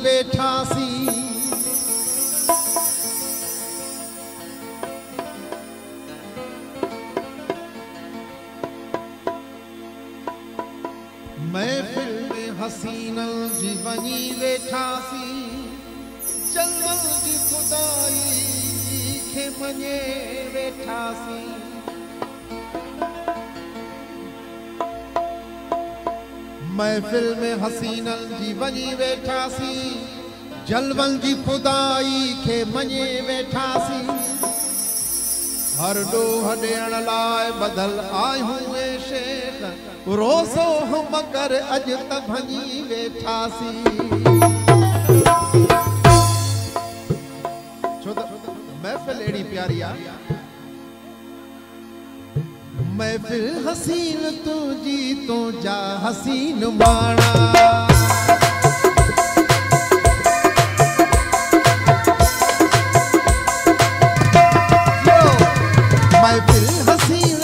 वेठासी। महफिल में हसीनल जी वनी वेठासी। जलवल जी खुदाई खे मने वेठासी। महफिल में हसीनल जी वनी वेठासी। जलवल जी खुदाई खे मने वेठासी। हर डोह ॾियण लाइ बदल आयूं ए शेख। रोज़ो हम कर अज त भनी वेठासी। छो त महफिल एड़ी प्यारी आ। महफिल हसीन तुझी तो जा हसीन माना। महफिल हसीन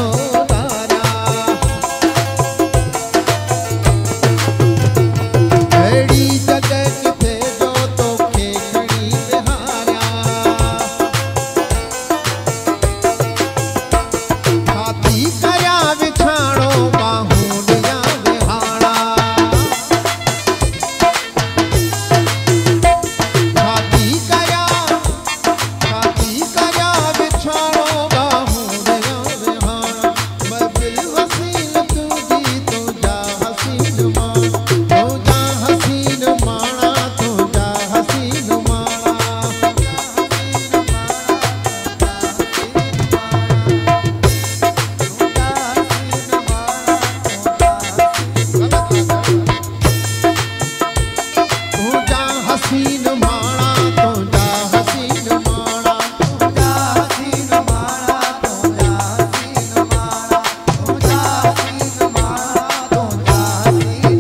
छोड़ाया अड़ी जगह किथे जो तोखे खणी विहारिया छाती कया विछाणो बाहूं ॾियां विहाड़ा छाती कया विछाणो बाहूं ॾियां विहाड़ा महफिल हसीन तुझी तुझा हसीन माणा तुझा हसीन माणा तुझा हसीन माणा तुझा हसीन माणा तुझा हसीन माणा तुझा हसीन माणा तुझा हसीन माणा तुझा हसीन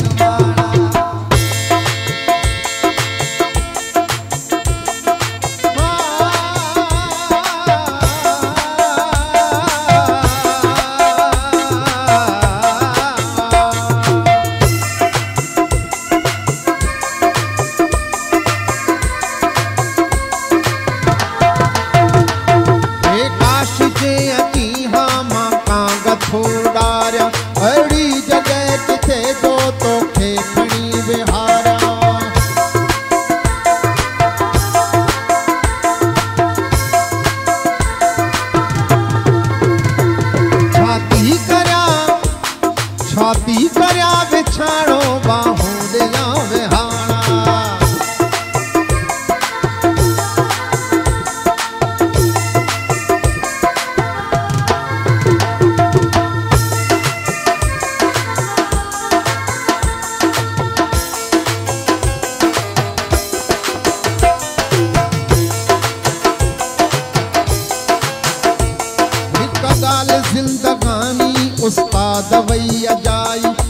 काश जे अकीहा मां कांग थोड़ारिया अड़ी जगह किथे जो तोखे खणी विहारिया छाती करया विछाणो बाहूं ॾियां विहाड़ा हिक ॻाल्हि ज़िंदगानी उस्ताद वई अजाई